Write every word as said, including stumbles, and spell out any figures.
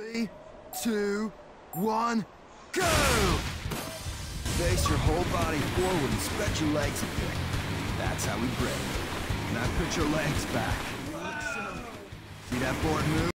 Three, two, one, go! Face your whole body forward and spread your legs a bit. That's how we break. Now put your legs back. See that forward move?